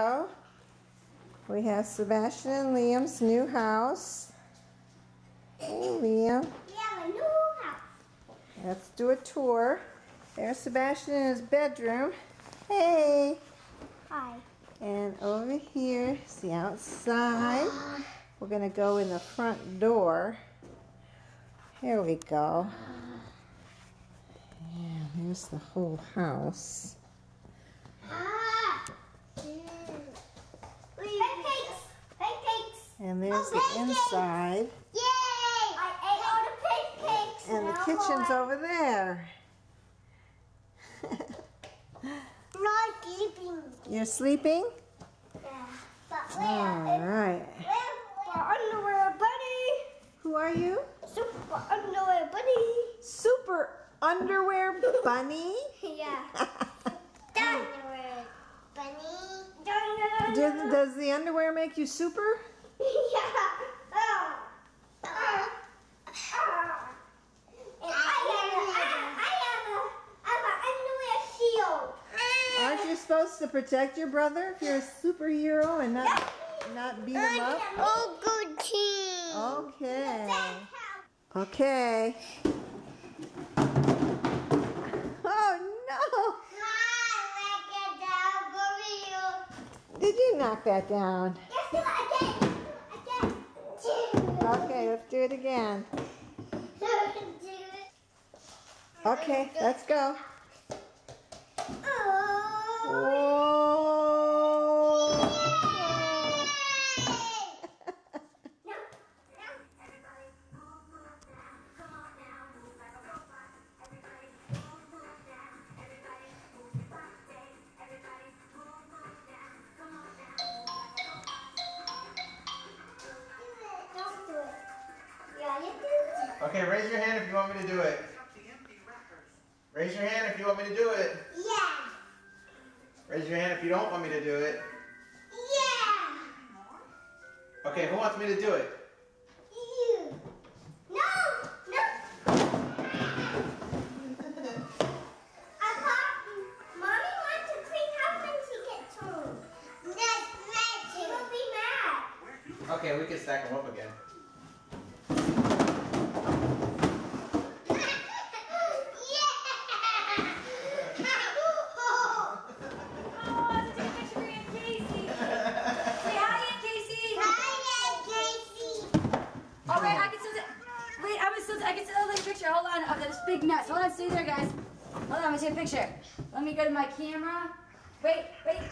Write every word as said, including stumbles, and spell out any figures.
We have Sebastian and Liam's new house. Hey, Liam. We have a new house. Let's do a tour. There's Sebastian in his bedroom. Hey. Hi. And over here is the outside. We're going to go in the front door. Here we go. Yeah, there's the whole house. Ah. Pancakes! Pancakes! And there's Oh, the pancakes. inside. Yay! I ate all the pancakes. And the No kitchen's more. over there. Not sleeping. You're sleeping? Yeah. But All right. Super underwear bunny. Who are you? Super underwear bunny. Super underwear bunny? Yeah. Underwear bunny. Does, does the underwear make you super? Yeah. Uh, uh, uh. And I have a, I, I have a, I have an underwear shield. Aren't you supposed to protect your brother if you're a superhero and not not beat him up? Oh, good team. Okay. Okay. Oh no! Did you knock that down? Yes, do it again. Again. Okay, let's do it again. Okay, let's go. Okay, raise your hand if you want me to do it. Raise your hand if you want me to do it. Yeah. Raise your hand if you don't want me to do it. Yeah. Okay, who wants me to do it? You. No. No. I thought Mommy wants to clean house when she gets home. That's mad. She will be mad. Okay, we can stack them up again. Hold on, of this big mess. Hold on, stay there, guys. Hold on, I'm gonna take a picture. Let me go to my camera. Wait, wait.